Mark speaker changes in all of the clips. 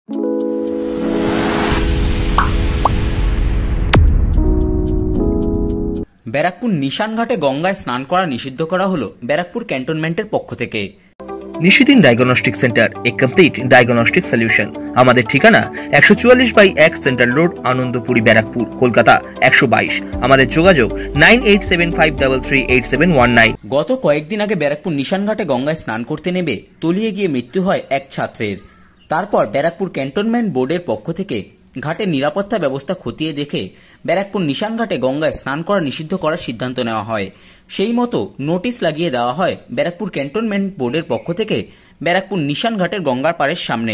Speaker 1: ব্যারাকপুর নিশানঘাটে গঙ্গায় স্নান করা নিষিদ্ধ করা হলো ব্যারাকপুর ক্যান্টনমেন্টের পক্ষ থেকে।
Speaker 2: Nishidin diagnostic centre, a complete diagnostic solution. আমাদের ঠিকানা 144/1 সেন্ট্রাল রোড, আনন্দপুরি, ব্যারাকপুর, কলকাতা 122। আমাদের যোগাযোগ 9875338719।
Speaker 1: গত কয়েকদিন আগে ব্যারাকপুর নিশানঘাটে গঙ্গায় স্নান করতে নেমে তলিয়ে গিয়ে মৃত্যু হয় এক ছাত্রের। তারপর ব্যারাকপুর ক্যান্টনমেন্ট বোর্ডের পক্ষ থেকে ঘাটের নিরাপত্তা ব্যবস্থা খতিয়ে দেখে ব্যারাকপুর নিশানঘাটে গঙ্গায় স্নান করা নিষিদ্ধ করার সিদ্ধান্ত নেওয়া হয়। সেই মতো নোটিশ লাগিয়ে দেওয়া হয় ব্যারাকপুর ক্যান্টনমেন্ট বোর্ডের পক্ষ থেকে ব্যারাকপুর নিশানঘাটের গঙ্গার পাড়ের সামনে।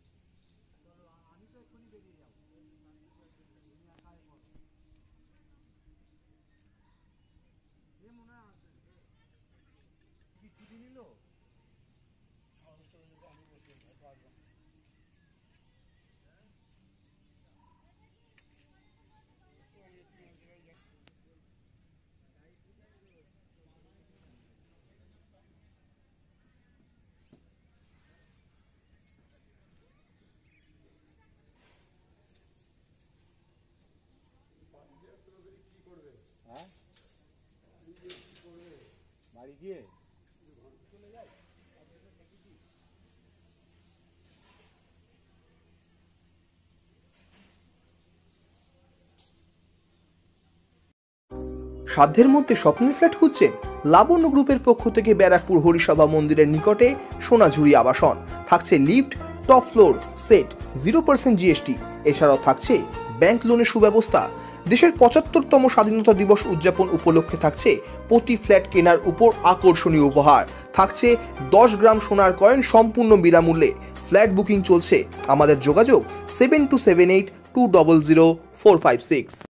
Speaker 2: সাধ্যের মধ্যে স্বপ্নের ফ্ল্যাট খুঁজছেন? লাবণ্য গ্রুপের পক্ষ থেকে ব্যারাকপুর হরিসভা মন্দিরের নিকটে সোনাঝুরি আবাসন। থাকছে lift, top floor, set, 0% GST. এছাড়াও থাকছে ব্যাংক লোনের সুব্যবস্থা। দেশের 75তম স্বাধীনতা দিবস উদযাপন উপলক্ষে থাকছে প্রতি ফ্ল্যাট কেনার উপর আকর্ষণীয় উপহার। থাকছে 10 গ্রাম সোনার কয়েন সম্পূর্ণ বিনামূল্যে। ফ্ল্যাট বুকিং চলছে। আমাদের যোগাযোগ 7278200456।